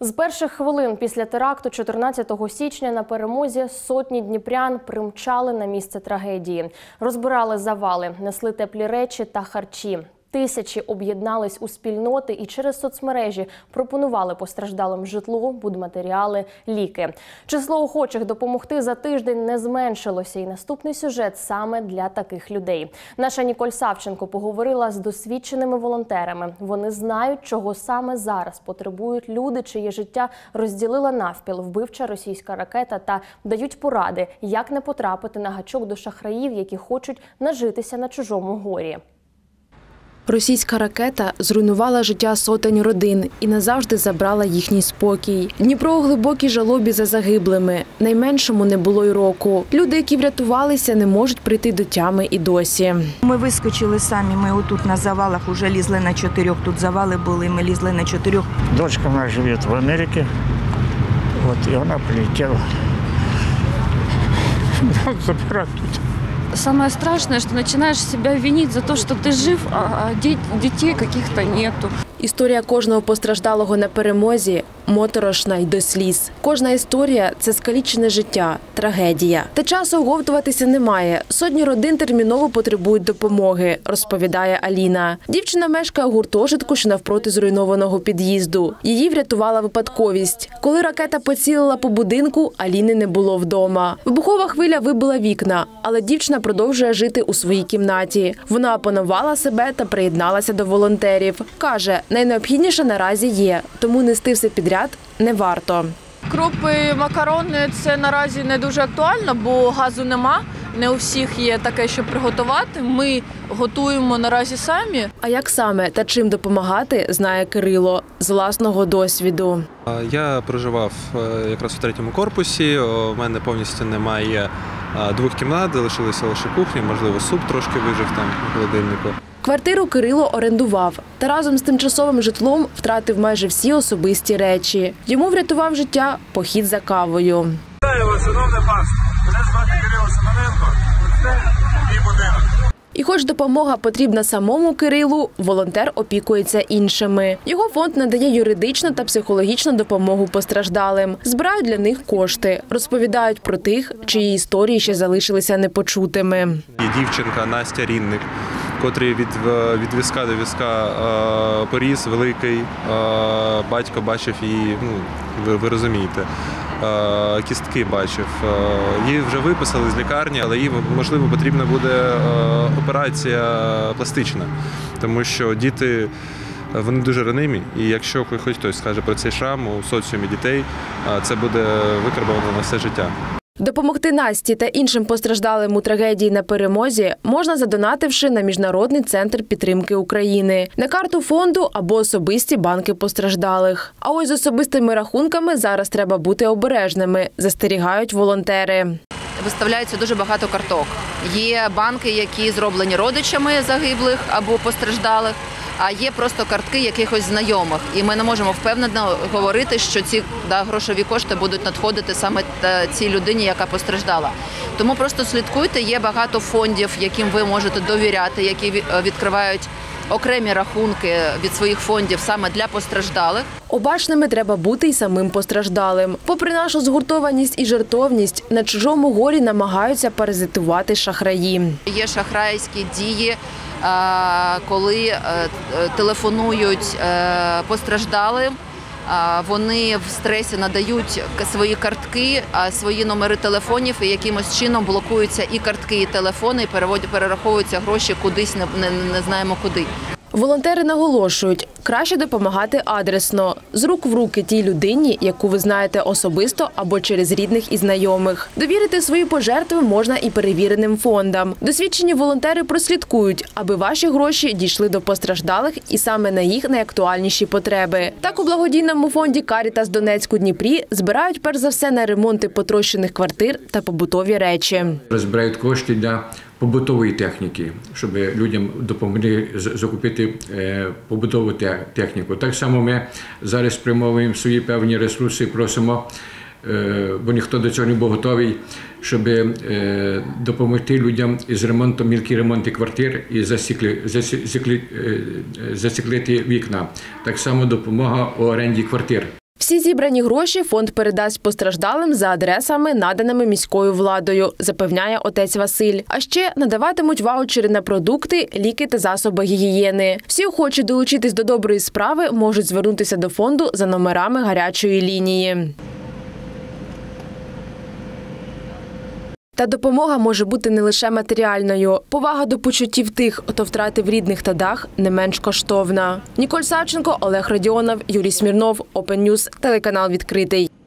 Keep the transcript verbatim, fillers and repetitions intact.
З перших хвилин після теракту чотирнадцятого січня на Перемозі сотні дніпрян примчали на місце трагедії. Розбирали завали, несли теплі речі та харчі. Тисячі об'єднались у спільноти і через соцмережі пропонували постраждалим житло, будматеріали, ліки. Число охочих допомогти за тиждень не зменшилося. І наступний сюжет саме для таких людей. Наша Ніколь Савченко поговорила з досвідченими волонтерами. Вони знають, чого саме зараз потребують люди, чиє життя розділила навпіл вбивча російська ракета, та дають поради, як не потрапити на гачок до шахраїв, які хочуть нажитися на чужому горі. Російська ракета зруйнувала життя сотень родин і назавжди забрала їхній спокій. Дніпро у глибокій жалобі за загиблими. Найменшому не було й року. Люди, які врятувалися, не можуть прийти до тями і досі. Ми вискочили самі, ми отут на завалах вже лізли на чотирьох. Тут завали були, ми лізли на чотирьох. Дочка моя живе в Америці, от, і вона прилетіла. Забирать тут. Самое страшное, что начинаешь себя винить за то, что ты жив, а детей каких-то нету. Історія кожного постраждалого на Перемозі моторошна й до сліз. Кожна історія – це скалічене життя, трагедія. Та часу оговтуватися немає. Сотні родин терміново потребують допомоги, розповідає Аліна. Дівчина мешкає у гуртожитку, що навпроти зруйнованого під'їзду. Її врятувала випадковість. Коли ракета поцілила по будинку, Аліни не було вдома. Вибухова хвиля вибила вікна, але дівчина продовжує жити у своїй кімнаті. Вона опанувала себе та приєдналася до волонтерів. Каже, найнеобхідніше наразі є, тому нести все підряд не варто. Крупи, макарони – це наразі не дуже актуально, бо газу нема. Не у всіх є таке, щоб приготувати. Ми готуємо наразі самі. А як саме та чим допомагати, знає Кирило з власного досвіду. Я проживав якраз у третьому корпусі, у мене повністю немає двох кімнат, залишилися лише кухні, можливо, суп трошки вижив там у холодильнику. Квартиру Кирило орендував та разом з тимчасовим житлом втратив майже всі особисті речі. Йому врятував життя похід за кавою. Вітаю вас, шановне панство. Мене звати Кирило Семененко. Це мій будинок. І хоч допомога потрібна самому Кирилу, волонтер опікується іншими. Його фонд надає юридичну та психологічну допомогу постраждалим. Збирають для них кошти. Розповідають про тих, чиї історії ще залишилися непочутими. Є дівчинка Настя Рінник, котрий від, від візка до візка е, поріс великий, е, батько бачив її, ну, ви, ви розумієте, е, кістки бачив. Е, її вже виписали з лікарні, але їй, можливо, потрібна буде е, операція пластична, тому що діти, вони дуже ранимі, і якщо хоч хтось скаже про цей шрам у соціумі дітей, це буде викарбовано на все життя. Допомогти Насті та іншим постраждалим у трагедії на Перемозі можна, задонативши на Міжнародний центр підтримки України, на карту фонду або особисті банки постраждалих. А ось з особистими рахунками зараз треба бути обережними, застерігають волонтери. Виставляється дуже багато карток. Є банки, які зроблені родичами загиблих або постраждалих, а є просто картки якихось знайомих. І ми не можемо впевнено говорити, що ці да, грошові кошти будуть надходити саме цій людині, яка постраждала. Тому просто слідкуйте, є багато фондів, яким ви можете довіряти, які відкривають окремі рахунки від своїх фондів саме для постраждалих. Обачними треба бути й самим постраждалим. Попри нашу згуртованість і жертовність, на чужому горі намагаються паразитувати шахраї. Є шахрайські дії, коли телефонують постраждалим, вони в стресі надають свої картки, свої номери телефонів, і якимось чином блокуються і картки, і телефони, і перераховуються гроші кудись, не, не, не знаємо куди. Волонтери наголошують, краще допомагати адресно, з рук в руки тій людині, яку ви знаєте особисто або через рідних і знайомих. Довірити свої пожертви можна і перевіреним фондам. Досвідчені волонтери прослідкують, аби ваші гроші дійшли до постраждалих і саме на їх найактуальніші потреби. Так у благодійному фонді «Карітас Донецьк» у Дніпрі збирають перш за все на ремонти потрощених квартир та побутові речі. Збирають кошти для побутової техніки, щоб людям допомогли закупити побутову техніку. Так само ми зараз спрямовуємо свої певні ресурси, просимо, бо ніхто до цього не був готовий, щоб допомогти людям із ремонтом, мілкі ремонти квартир і застеклити вікна. Так само допомога у оренді квартир. Всі зібрані гроші фонд передасть постраждалим за адресами, наданими міською владою, запевняє отець Василь. А ще надаватимуть ваучери на продукти, ліки та засоби гігієни. Всі охочі долучитись до доброї справи можуть звернутися до фонду за номерами гарячої лінії. Та допомога може бути не лише матеріальною. Повага до почуттів тих, хто втратив рідних та дах, не менш коштовна. Ніколь Савченко, Олег Радіонов, Юрій Смірнов, Open News, телеканал «Відкритий».